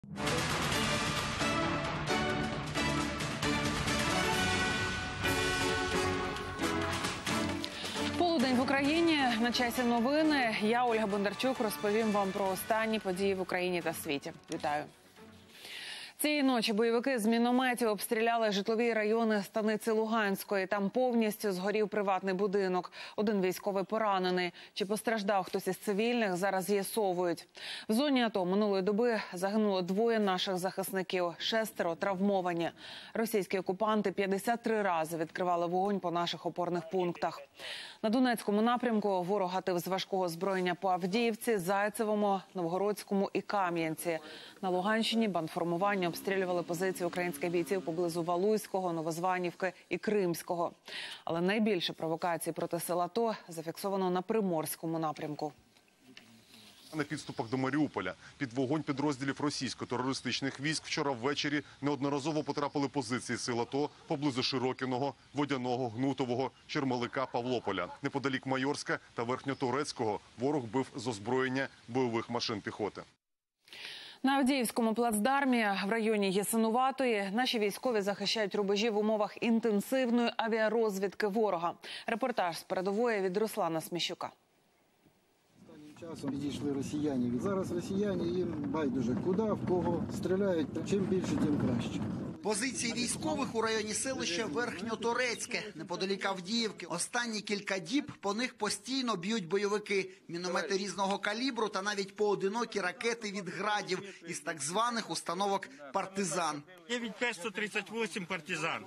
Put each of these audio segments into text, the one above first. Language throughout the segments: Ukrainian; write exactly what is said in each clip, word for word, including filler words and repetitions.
Полудень в Україні. На часі новини. Я, Ольга Бондарчук, розповім вам про останні події в Україні та світі. Вітаю. Цієї ночі бойовики з мінометів обстріляли житлові райони станиці Луганської. Там повністю згорів приватний будинок. Один військовий поранений. Чи постраждав хтось із цивільних, зараз з'ясовують. В зоні АТО минулої доби загинуло двоє наших захисників. Шестеро травмовані. Російські окупанти п'ятдесят три рази відкривали вогонь по наших опорних пунктах. На Донецькому напрямку ворог гатив з важкого озброєння по Авдіївці, Зайцевому, Новгородському і Кам'янці. На Луганщині бандформування обстрілювали позиції українських бійців поблизу Валуйського, Новозванівки і Кримського. Але найбільше провокацій проти сил АТО зафіксовано на Приморському напрямку. На підступах до Маріуполя під вогонь підрозділів російсько-терористичних військ вчора ввечері неодноразово потрапили позиції сил АТО поблизу Широкіного, Водяного, Гнутового, Чермалика, Павлополя. Неподалік Майорська та Верхньоторецького ворог бив з озброєння бойових машин піхоти. На Авдіївському плацдармі в районі Ясинуватої наші військові захищають рубежі в умовах інтенсивної авіарозвідки ворога. Репортаж з передової від Руслана Сміщука. Часом відійшли росіяни. Зараз росіяни, їм байдуже куди, в кого стріляють. Чим більше, тим краще. Позиції військових у районі селища Верхньоторецьке, неподалік Авдіївки. Останні кілька діб по них постійно б'ють бойовики. Міномети різного калібру та навіть поодинокі ракети від градів із так званих установок «Партизан». дев'ять п'ять сто тридцять вісім «Партизан».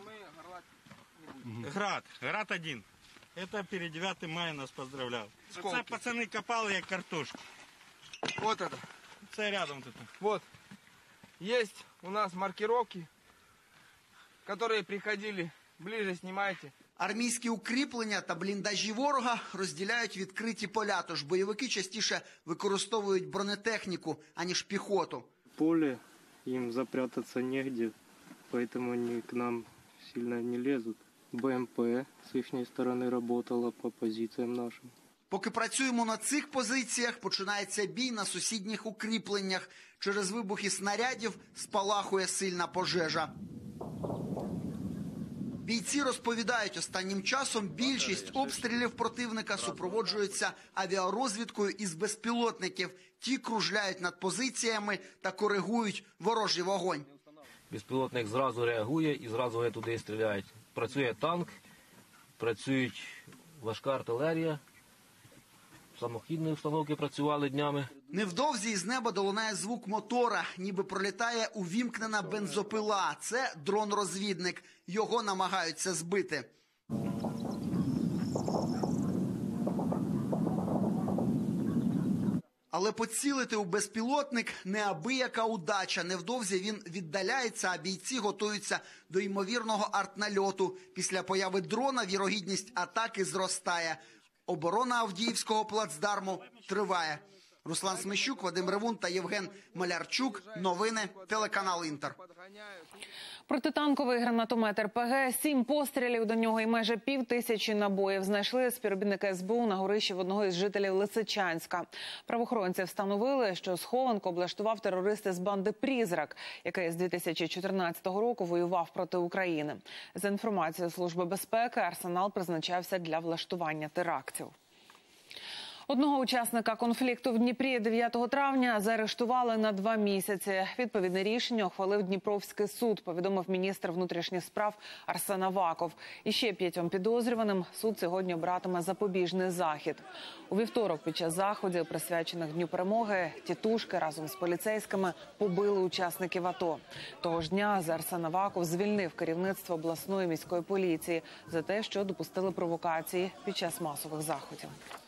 Град. Град один. Это перед дев'ятим мая нас поздравлял. Це пацани копали як картошку. Вот это. Це рядом тут. Вот. Есть у нас маркировки, которые приходили. Ближе снимайте. Армійські укріплення та бліндажі ворога розділяють відкриті поля, тож бойовики частіше використовують бронетехніку, аніж піхоту. Поле, им запрятаться негде, поэтому они к нам сильно не лезут. БМП с их стороны работала по позициям нашим. Поки працюємо на цих позиціях, починається бій на сусідніх укріпленнях. Через вибухи снарядів спалахує сильна пожежа. Бійці розповідають, останнім часом більшість обстрілів противника супроводжуються авіарозвідкою із безпілотників. Ті кружляють над позиціями та коригують ворожий вогонь. Безпілотник зразу реагує і зразу туди стріляють. Працює танк, працюють важка артилерія, самохідні установки працювали днями. Невдовзі із неба долунає звук мотора, ніби пролітає увімкнена бензопила. Це дрон-розвідник. Його намагаються збити. Але поцілити у безпілотник – неабияка удача. Невдовзі він віддаляється, а бійці готуються до ймовірного артнальоту. Після появи дрона вірогідність атаки зростає. Оборона Авдіївського плацдарму триває. Руслан Сміщук, Вадим Ревун та Євген Малярчук. Новини, телеканал «Інтер». Протитанковий гранатомет ер пе ге, сім пострілів до нього і майже пів тисячі набоїв знайшли співробітники ес бе у на горищі в одного із жителів Лисичанська. Правоохоронці встановили, що схованку облаштував терорист із банди «Призрак», який з дві тисячі чотирнадцятого року воював проти України. За інформацією Служби безпеки, арсенал призначався для влаштування терактів. Одного учасника конфлікту в Дніпрі дев'ятого травня заарештували на два місяці. Відповідне рішення ухвалив Дніпровський суд, повідомив міністр внутрішніх справ Арсен Аваков. І ще п'ятьом підозрюваним суд сьогодні обиратиме запобіжний захід. У вівторок під час заходів, присвячених Дню перемоги, тітушки разом з поліцейськими побили учасників АТО. Того ж дня Арсен Аваков звільнив керівництво обласної міської поліції за те, що допустили провокації під час масових заходів.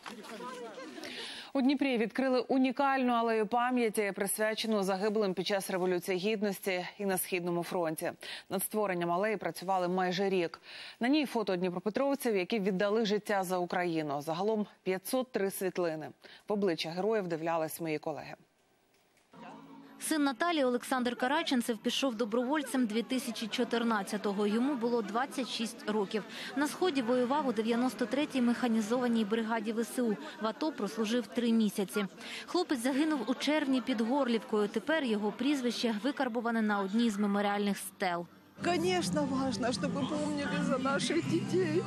У Дніпрі відкрили унікальну алею пам'яті, присвячену загиблим під час Революції Гідності і на Східному фронті. Над створенням алеї працювали майже рік. На ній фото дніпропетровців, які віддали життя за Україну. Загалом п'ятсот три світлини. В обличчя героїв дивлялись мої колеги. Син Наталії Олександр Караченцев пішов добровольцем дві тисячі чотирнадцятого. Йому було двадцять шість років. На Сході воював у дев'яносто третій механізованій бригаді ВСУ. В АТО прослужив три місяці. Хлопець загинув у червні під Горлівкою. Тепер його прізвище викарбуване на одній з меморіальних стел. Конечно, важно, чтобы помнили за наших детей,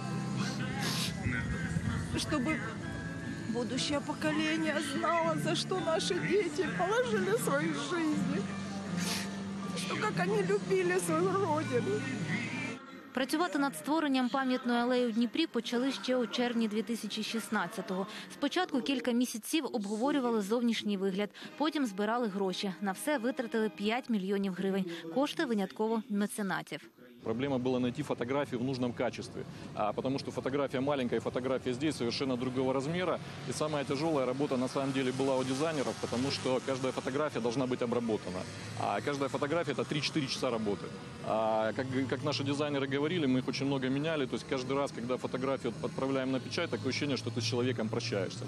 чтобы будущее поколение знало, за что наши дети положили свои жизни, что как они любили свою родину. Працювати над створенням пам'ятної алеї у Дніпрі почали ще у червні дві тисячі шістнадцятого. Спочатку кілька місяців обговорювали зовнішній вигляд, потім збирали гроші. На все витратили п'ять мільйонів гривень. Кошти винятково меценатів. Проблема была найти фотографию в нужном качестве, а потому что фотография маленькая, фотография здесь совершенно другого размера. И самая тяжелая работа на самом деле была у дизайнеров, потому что каждая фотография должна быть обработана. А каждая фотография – это три-четыре часа работы. А как, как наши дизайнеры говорили, мы их очень много меняли. То есть каждый раз, когда фотографию отправляем на печать, такое ощущение, что ты с человеком прощаешься.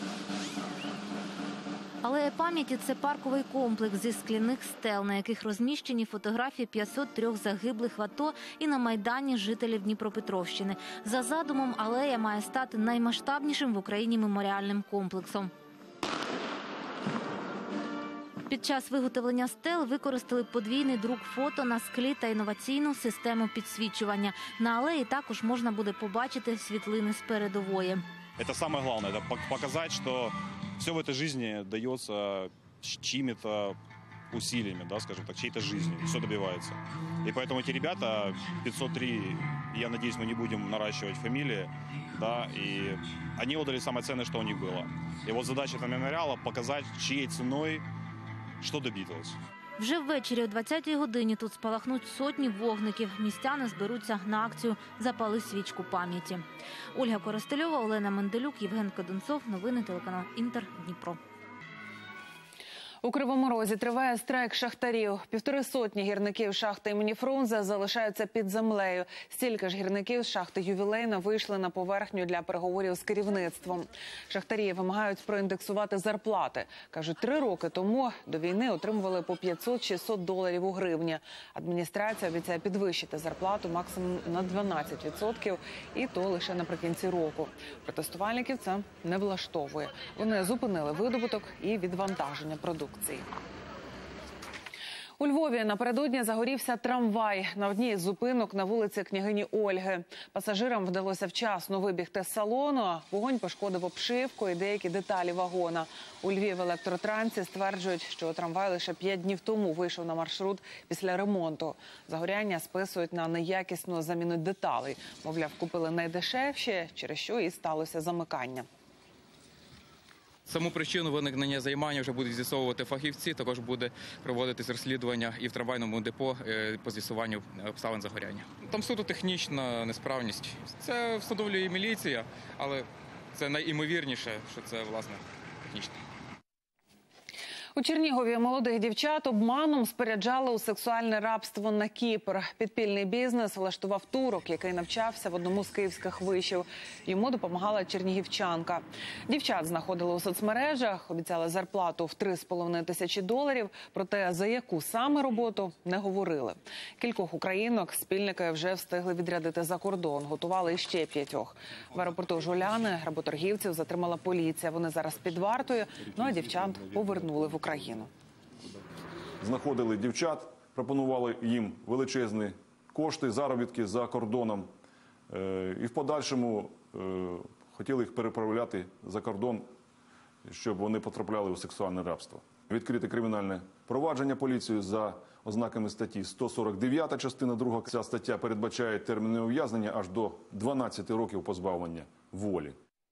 Алея пам'яті – це парковий комплекс зі скляних стел, на яких розміщені фотографії п'ятсот трьох загиблих в АТО і на Майдані жителів Дніпропетровщини. За задумом, алея має стати наймасштабнішим в Україні меморіальним комплексом. Під час виготовлення стел використали подвійний друк фото на склі та інноваційну систему підсвічування. На алеї також можна буде побачити світлини з передової. Це самое главное, это показать, что все в этой жизни дается чьими-то усилиями, да, скажем так, чьей-то жизнью, все добивается. И поэтому эти ребята, пятьсот три, я надеюсь, мы не будем наращивать фамилии, да, и они отдали самое ценное, что у них было. И вот задача этого мемориала – показать, чьей ценой что добилось. Вже ввечері о двадцятій годині тут спалахнуть сотні вогників. Містяни зберуться на акцію «Запали свічку пам'яті». Ольга Коростельова, Олена Менделюк, Євген Кодунцов. Новини телеканал «Інтер», Дніпро. У Кривому Розі триває страйк шахтарів. Півтори сотні гірників шахти імені Фрунзе залишаються під землею. Стільки ж гірників з шахти «Ювілейна» вийшли на поверхню для переговорів з керівництвом. Шахтарі вимагають проіндексувати зарплати. Кажуть, три роки тому до війни отримували по п'ятсот-шістсот доларів у гривні. Адміністрація обіцяє підвищити зарплату максимум на дванадцять відсотків, і то лише наприкінці року. Протестувальників це не влаштовує. Вони зупинили видобуток і відвантаження продуктів. У Львові напередодні загорівся трамвай на одній з зупинок на вулиці княгині Ольги. Пасажирам вдалося вчасно вибігти з салону. Вогонь пошкодив обшивку і деякі деталі вагона. У Львів електротрансі стверджують, що трамвай лише п'ять днів тому вийшов на маршрут після ремонту. Загоряння списують на неякісну заміну деталей. Мовляв, купили найдешевші, через що і сталося замикання. Саму причину виникнення займання вже будуть з'ясовувати фахівці, також буде проводитись розслідування і в трамвайному депо по з'ясуванню обставин загоряння. Там суто технічна несправність. Це встановлює міліція, але це найімовірніше, що це, власне, технічне. У Чернігові молодих дівчат обманом споряджали у сексуальне рабство на Кіпр. Підпільний бізнес влаштував турок, який навчався в одному з київських вишів. Йому допомагала чернігівчанка. Дівчат знаходили у соцмережах, обіцяли зарплату в три з половиною тисячі доларів, проте за яку саме роботу не говорили. Кількох українок спільники вже встигли відрядити за кордон, готували іще п'ятьох. В аеропорту Жуляни работоргівців затримала поліція. Вони зараз під вартою, ну а дівчат повернули в Україну. Україну. Знаходили дівчат, пропонували їм величезні кошти, заробітки за кордоном. І в подальшому хотіли їх переправляти за кордон, щоб вони потрапляли у сексуальне рабство. Відкрите кримінальне провадження поліцією за ознаками статті сто сорок дев'ять, частина друга. Ця стаття передбачає терміни ув'язнення аж до дванадцяти років позбавлення волі.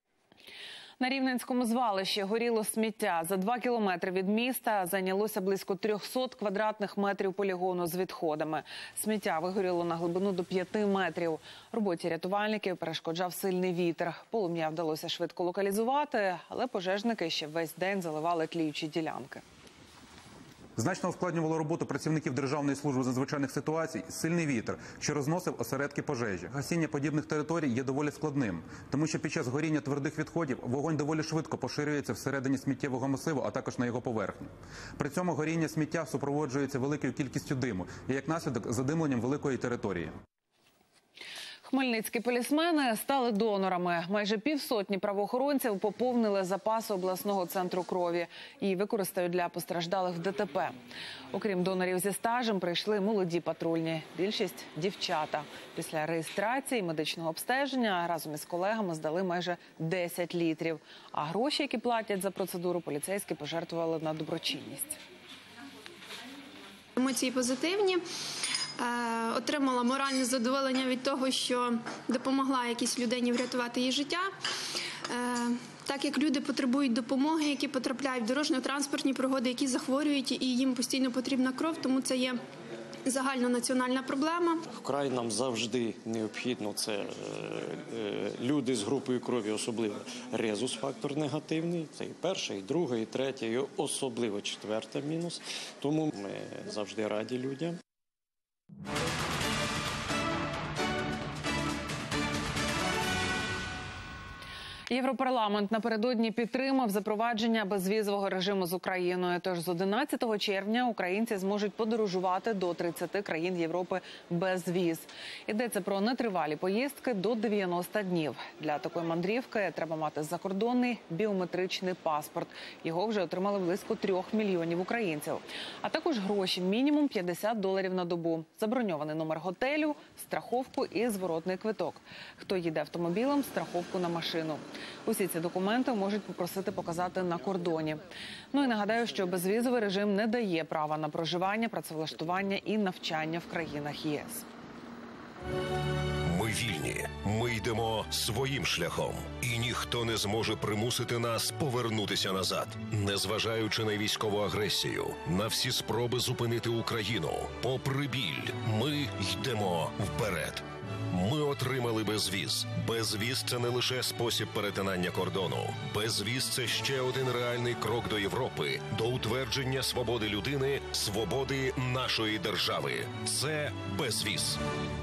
На Рівненському звалищі горіло сміття. За два кілометри від міста зайнялося близько трьохсот квадратних метрів полігону з відходами. Сміття вигоріло на глибину до п'яти метрів. Роботі рятувальників перешкоджав сильний вітер. Полум'я вдалося швидко локалізувати, але пожежники ще весь день заливали тліючі ділянки. Значно ускладнювало роботу працівників Державної служби з надзвичайних ситуацій сильний вітер, що розносив осередки пожежі. Гасіння подібних територій є доволі складним, тому що під час горіння твердих відходів вогонь доволі швидко поширюється всередині сміттєвого масиву, а також на його поверхні. При цьому горіння сміття супроводжується великою кількістю диму і, як наслідок, задимленням великої території. Хмельницькі полісмени стали донорами. Майже півсотні правоохоронців поповнили запаси обласного центру крові і використають для постраждалих в ДТП. Окрім донорів зі стажем, прийшли молоді патрульні. Більшість – дівчата. Після реєстрації і медичного обстеження разом із колегами здали майже десять літрів. А гроші, які платять за процедуру, поліцейські пожертвували на доброчинність. Емоції позитивні. Отримала моральне задоволення від того, що допомогла якійсь людині врятувати її життя. Так як люди потребують допомоги, які потрапляють в дорожньо-транспортні пригоди, які захворюють, і їм постійно потрібна кров, тому це є загальнонаціональна проблема. Вкрай нам завжди необхідно, це люди з групою крові, особливо резус-фактор негативний, це і перша, і друга, і третя, і особливо четверта мінус. Тому ми завжди раді людям. Європарламент напередодні підтримав запровадження безвізового режиму з Україною. Тож з одинадцятого червня українці зможуть подорожувати до тридцяти країн Європи без віз. Йдеться про нетривалі поїздки до дев'яноста днів. Для такої мандрівки треба мати закордонний біометричний паспорт. Його вже отримали близько трьох мільйонів українців. А також гроші – мінімум п'ятдесят доларів на добу, заброньований номер готелю, страховку і зворотний квиток. Хто їде автомобілем – страховку на машину. Усі ці документи можуть попросити показати на кордоні. Ну і нагадаю, що безвізовий режим не дає права на проживання, працевлаштування і навчання в країнах ЄС. Ми вільні, ми йдемо своїм шляхом. І ніхто не зможе примусити нас повернутися назад. Незважаючи на військову агресію, на всі спроби зупинити Україну, попри біль, ми йдемо вперед. Ми отримали безвіз. Безвіз – це не лише спосіб перетинання кордону. Безвіз – це ще один реальний крок до Європи, до утвердження свободи людини, свободи нашої держави. Це безвіз.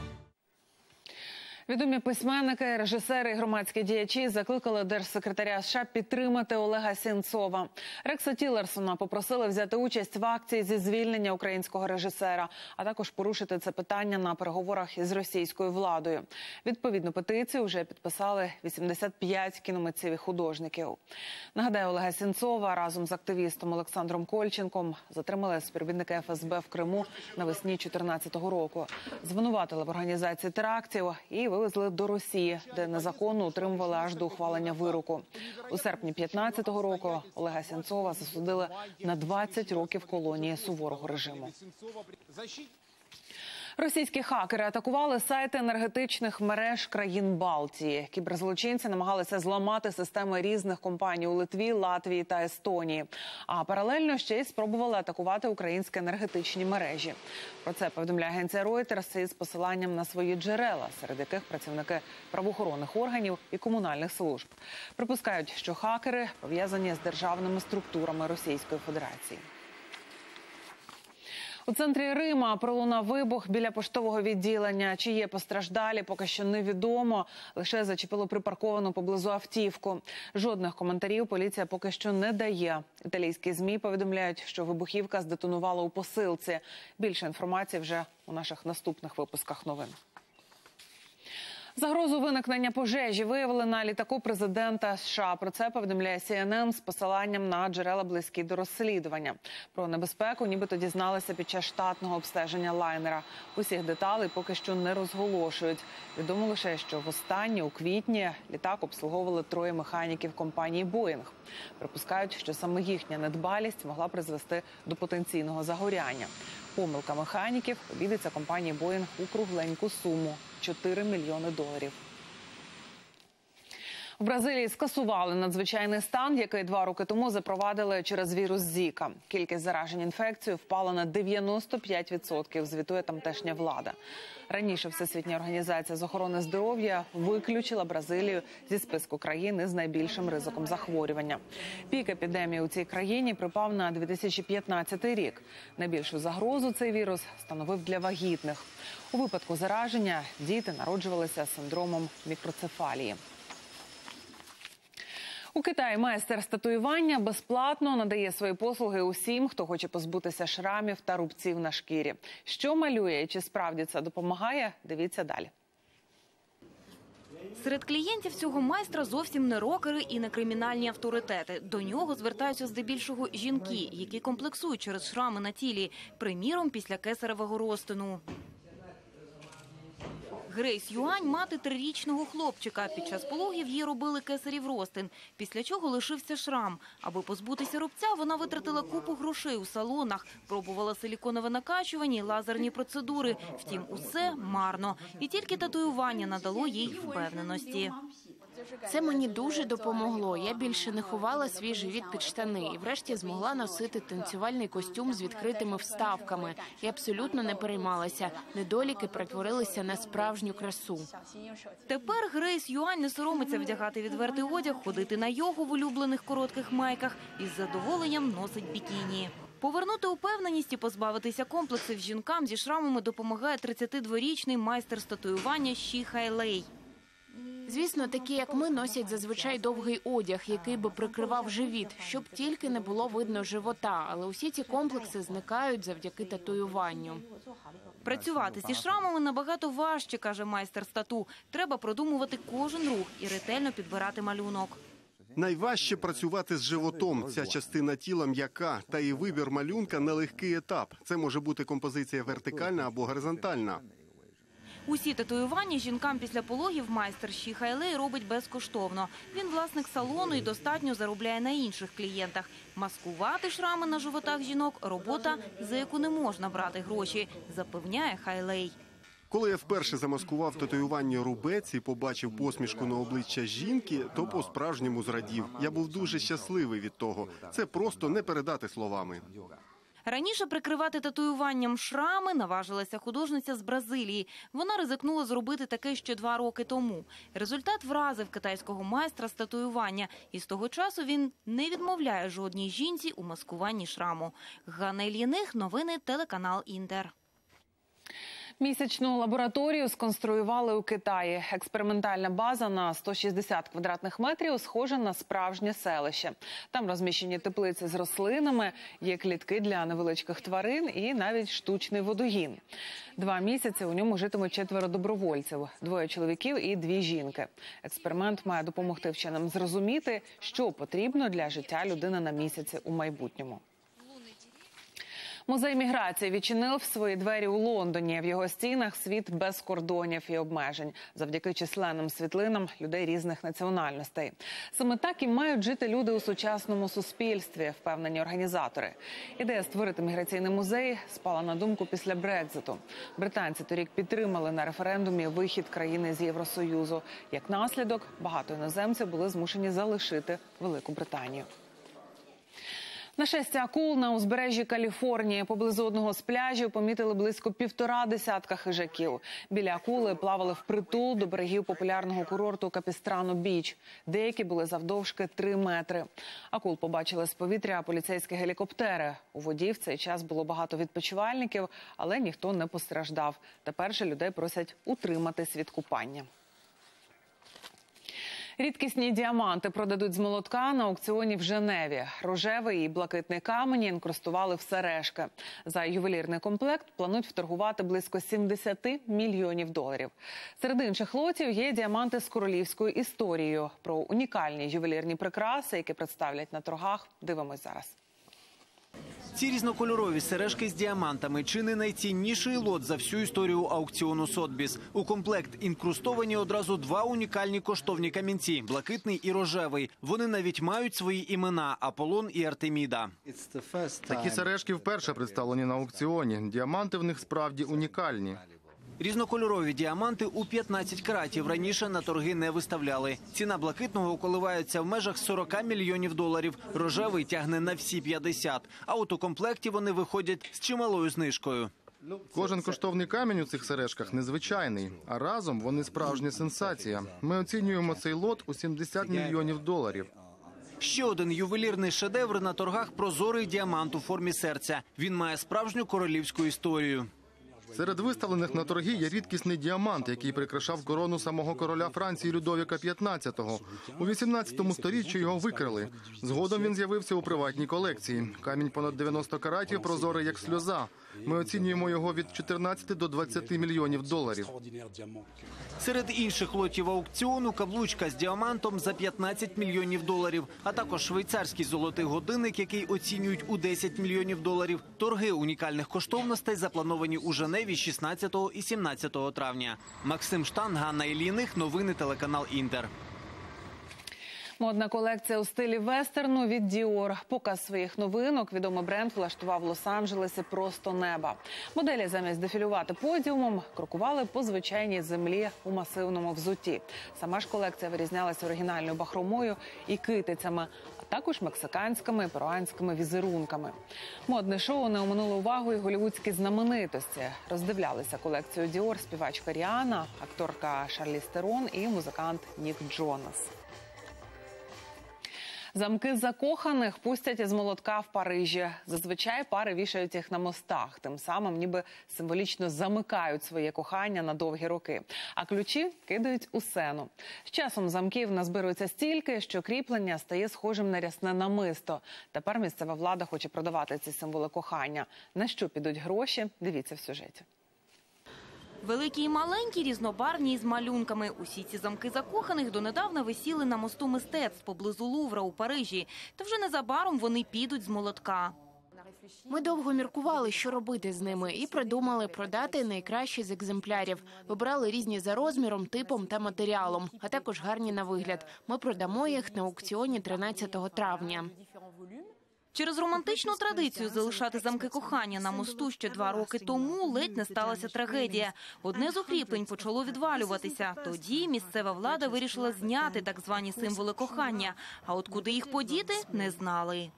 Відомі письменники, режисери і громадські діячі закликали держсекретаря США підтримати Олега Сенцова. Рекса Тіллерсона попросили взяти участь в акції зі звільнення українського режисера, а також порушити це питання на переговорах із російською владою. Відповідну петицію вже підписали вісімдесят п'ять кіномитців і художників. Нагадаю, Олега Сенцова разом з активістом Олександром Кольченком затримали співробітники еф ес бе в Криму навесні дві тисячі чотирнадцятого року. Звинуватили в організації терактів і вивезли до Росії, де незаконно утримували аж до ухвалення вироку. У серпні п'ятнадцятого року Олега Сенцова засудили на двадцять років колонії суворого режиму. Російські хакери атакували сайти енергетичних мереж країн Балтії. Кіберзлочинці намагалися зламати системи різних компаній у Литві, Латвії та Естонії. А паралельно ще й спробували атакувати українські енергетичні мережі. Про це повідомляє агенція Reuters із посиланням на свої джерела, серед яких працівники правоохоронних органів і комунальних служб. Припускають, що хакери пов'язані з державними структурами Російської Федерації. У центрі Рима пролунав вибух біля поштового відділення. Чи є постраждалі, поки що невідомо. Лише зачепило припарковану поблизу автівку. Жодних коментарів поліція поки що не дає. Італійські ЗМІ повідомляють, що вибухівка здетонувала у посилці. Більше інформації вже у наших наступних випусках новин. Загрозу виникнення пожежі виявили на літаку президента США. Про це повідомляє Сі Ен Ен з посиланням на джерела, близькі до розслідування. Про небезпеку нібито дізналися під час штатного обстеження лайнера. Усіх деталей поки що не розголошують. Відомо лише, що востаннє у квітні літак обслуговували троє механіків компанії «Боїнг». Припускають, що саме їхня недбалість могла призвести до потенційного загоряння. Помилка механіків обійдеться компанії «Боїнг» у кругленьку суму – чотири мільйони доларів. В Бразилії скасували надзвичайний стан, який два роки тому запровадили через вірус Зіка. Кількість заражень інфекцією впала на дев'яносто п'ять відсотків, звітує тамтешня влада. Раніше Всесвітня організація з охорони здоров'я виключила Бразилію зі списку країн із найбільшим ризиком захворювання. Пік епідемії у цій країні припав на дві тисячі п'ятнадцятий рік. Найбільшу загрозу цей вірус становив для вагітних. У випадку зараження діти народжувалися з синдромом мікроцефалії. У Китаї майстер з татуювання безплатно надає свої послуги усім, хто хоче позбутися шрамів та рубців на шкірі. Що малює і чи справді це допомагає – дивіться далі. Серед клієнтів цього майстра зовсім не рокери і не кримінальні авторитети. До нього звертаються здебільшого жінки, які комплексують через шрами на тілі, приміром після кесаревого розтину. Грейс Юань – мати трирічного хлопчика. Під час пологів їй робили кесарів розтин, після чого лишився шрам. Аби позбутися рубця, вона витратила купу грошей у салонах, пробувала силіконове накачування і лазерні процедури. Втім, усе марно. І тільки татуювання надало їй впевненості. Це мені дуже допомогло. Я більше не ховала свій живіт під штани і врешті змогла носити танцювальний костюм з відкритими вставками. І абсолютно не переймалася. Недоліки перетворилися на справжню красу. Тепер Грейс Юань не соромиться вдягати відвертий одяг, ходити на йогу в улюблених коротких майках і з задоволенням носить бікіні. Повернути упевненість і позбавитися комплексів жінкам зі шрамами допомагає тридцятидворічний майстер з татуювання Ші Хайлей. Звісно, такі, як ми, носять зазвичай довгий одяг, який би прикривав живіт, щоб тільки не було видно живота. Але усі ці комплекси зникають завдяки татуюванню. Працювати зі шрамами набагато важче, каже майстер з тату. Треба продумувати кожен рух і ретельно підбирати малюнок. Найважче працювати з животом. Ця частина тіла м'яка, та і вибір малюнка – нелегкий етап. Це може бути композиція вертикальна або горизонтальна. Усі татуювання жінкам після пологів майстер Ші Хайлей робить безкоштовно. Він власник салону і достатньо заробляє на інших клієнтах. Маскувати шрами на животах жінок – робота, за яку не можна брати гроші, запевняє Хайлей. Коли я вперше замаскував татуювання рубець і побачив посмішку на обличчя жінки, то по-справжньому зрадів. Я був дуже щасливий від того. Це просто не передати словами. Раніше прикривати татуюванням шрами наважилася художниця з Бразилії. Вона ризикнула зробити таке ще два роки тому. Результат вразив китайського майстра з татуювання. І з того часу він не відмовляє жодній жінці у маскуванні шраму. Ганна Ільїних, новини, телеканал «Інтер». Місячну лабораторію сконструювали у Китаї. Експериментальна база на сто шістдесят квадратних метрів схожа на справжнє селище. Там розміщені теплиці з рослинами, є клітки для невеличких тварин і навіть штучний водогін. Два місяці у ньому житимуть четверо добровольців – двоє чоловіків і дві жінки. Експеримент має допомогти вченим зрозуміти, що потрібно для життя людини на місяці у майбутньому. Музей міграції відчинив свої двері у Лондоні. В його стінах світ без кордонів і обмежень. Завдяки численним світлинам людей різних національностей. Саме так і мають жити люди у сучасному суспільстві, впевнені організатори. Ідея створити міграційний музей спала на думку після Брекзиту. Британці торік підтримали на референдумі вихід країни з Євросоюзу. Як наслідок, багато іноземців були змушені залишити Велику Британію. Нашестя акул на узбережжі Каліфорнії. Поблизу одного з пляжів помітили близько півтора десятка хижаків. Біля акули плавали впритул до берегів популярного курорту Капістрано-Біч. Деякі були завдовжки три метри. Акул побачили з повітря поліцейські гелікоптери. У воді в цей час було багато відпочивальників, але ніхто не постраждав. Тепер же людей просять утриматись від купання. Рідкісні діаманти продадуть з молотка на аукціоні в Женеві. Рожевий і блакитний камені інкрустували в сережки. За ювелірний комплект планують вторгувати близько сімдесят мільйонів доларів. Серед інших лотів є діаманти з королівською історією. Про унікальні ювелірні прикраси, які представлять на торгах, дивимось зараз. Ці різнокольорові сережки з діамантами – чи не найцінніший лот за всю історію аукціону Сотбіс. У комплект інкрустовані одразу два унікальні коштовні камінці – блакитний і рожевий. Вони навіть мають свої імена – Аполлон і Артеміда. Такі сережки вперше представлені на аукціоні. Діаманти в них справді унікальні. Різнокольорові діаманти у п'ятнадцять каратів раніше на торги не виставляли. Ціна блакитного коливається в межах сорок мільйонів доларів. Рожевий тягне на всі п'ятдесят. А от у комплекті вони виходять з чималою знижкою. Кожен коштовний камінь у цих сережках незвичайний, а разом вони справжня сенсація. Ми оцінюємо цей лот у сімдесят мільйонів доларів. Ще один ювелірний шедевр на торгах – прозорий діамант у формі серця. Він має справжню королівську історію. Серед виставлених на торги є рідкісний діамант, який прикрашав корону самого короля Франції Людовіка п'ятнадцятого. У вісімнадцятому сторіччі його викрали. Згодом він з'явився у приватній колекції. Камінь понад дев'яносто каратів, прозорий як сльоза. Ми оцінюємо його від чотирнадцяти до двадцяти мільйонів доларів. Серед інших лотів аукціону – каблучка з діамантом за п'ятнадцять мільйонів доларів, а також швейцарський золотий годинник, який оцінюють у десять мільйонів доларів. Торги унікальних коштовностей заплановані у Женеві шістнадцятого і сімнадцятого травня. Максим Штан, Ганна Іліних, новини телеканал «Інтер». Модна колекція у стилі вестерну від Діор. Показ своїх новинок відомий бренд влаштував в Лос-Анджелесі просто неба. Моделі замість дефілювати подіумом крокували по звичайній землі у масивному взутті. Сама ж колекція вирізнялася оригінальною бахромою і китицями, а також мексиканськими і перуанськими візерунками. Модне шоу не оминуло увагу і голівудські знаменитості. Роздивлялися колекцію Діор співачка Ріана, акторка Шарліз Терон і музикант Нік Джонас. Замки закоханих пустять із молотка в Парижі. Зазвичай пари вішають їх на мостах, тим самим ніби символічно замикають своє кохання на довгі роки. А ключі кидають у сену. З часом замків назбирується стільки, що кріплення стає схожим на рясне намисто. Тепер місцева влада хоче продавати ці символи кохання. На що підуть гроші? Дивіться в сюжеті. Великі і маленькі, різнобарвні із малюнками. Усі ці замки закоханих донедавна висіли на мосту мистецтв поблизу Лувра у Парижі. Та вже незабаром вони підуть з молотка. Ми довго міркували, що робити з ними, і придумали продати найкращі з екземплярів. Вибрали різні за розміром, типом та матеріалом, а також гарні на вигляд. Ми продамо їх на аукціоні тринадцятого травня. Через романтичну традицію залишати замки кохання на мосту ще два роки тому ледь не сталася трагедія. Одне з укріплень почало відвалюватися. Тоді місцева влада вирішила зняти так звані символи кохання. А от куди їх подіти – не знали.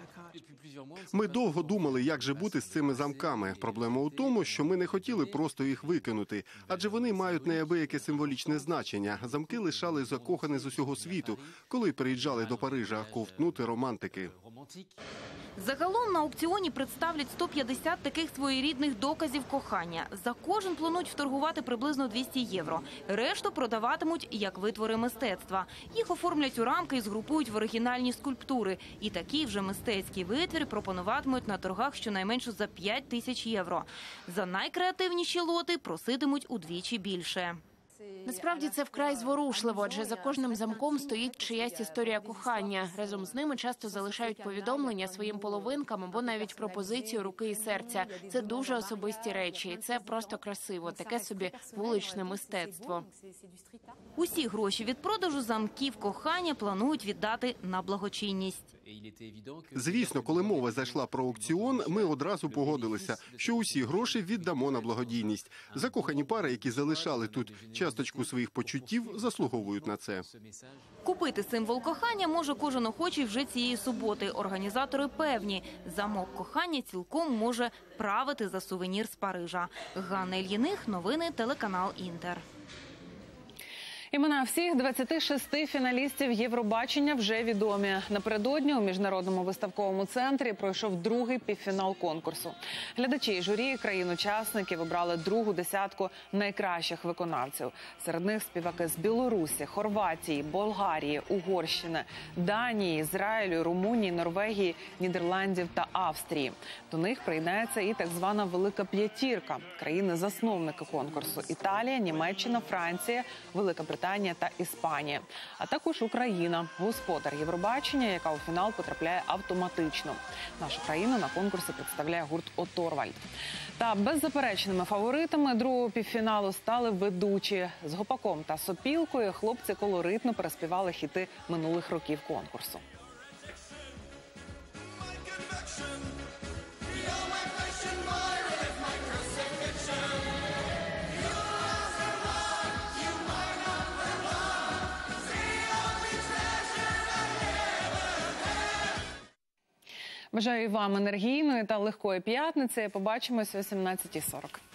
Ми довго думали, як же бути з цими замками. Проблема у тому, що ми не хотіли просто їх викинути, адже вони мають неабияке символічне значення. Замки лишали закоханих з усього світу, коли приїжджали до Парижа ковтнути романтики. Загалом на аукціоні представлять сто п'ятдесят таких своєрідних доказів кохання. За кожен планують вторгувати приблизно двісті євро. Решту продаватимуть як витвори мистецтва. Їх оформлять у рамки і згрупують в оригінальні скульптури. І такий вже мистецький витвір пропонуватимуть на торгах щонайменше за п'ять тисяч євро. За найкреативніші лоти проситимуть удвічі більше. Насправді це вкрай зворушливо, адже за кожним замком стоїть чиясь історія кохання. Разом з ними часто залишають повідомлення своїм половинкам або навіть пропозицію руки і серця. Це дуже особисті речі, і це просто красиво, таке собі вуличне мистецтво. Усі гроші від продажу замків кохання планують віддати на благочинність. Звісно, коли мова зайшла про аукціон, ми одразу погодилися, що усі гроші віддамо на благодійність. Закохані пари, які залишали тут часточку своїх почуттів, заслуговують на це. Купити символ кохання може кожен охочий вже цієї суботи. Організатори певні, замок кохання цілком може правити за сувенір з Парижа. Ганна Ільїних, новини телеканал «Інтер». Імена всіх двадцяти шести фіналістів Євробачення вже відомі. Напередодні у Міжнародному виставковому центрі пройшов другий півфінал конкурсу. Глядачі і журі країн-учасників обрали другу десятку найкращих виконавців. Серед них співаки з Білорусі, Хорватії, Болгарії, Угорщини, Данії, Ізраїлю, Румунії, Норвегії, Нідерландів та Австрії. До них приєднається і так звана «Велика п'ятірка» – країни-засновники конкурсу – Італія, Німеччина, Франція, Велика Британія та Іспанія, а також Україна, господар Євробачення, яка у фінал потрапляє автоматично. Нашу країну на конкурсі представляє гурт «Оторвальд». Та беззаперечними фаворитами другого півфіналу стали ведучі. З гопаком та сопілкою хлопці колоритно переспівали хіти минулих років конкурсу. Бажаю і вам енергійної та легкої п'ятниці. Побачимося о сімнадцятій сорок.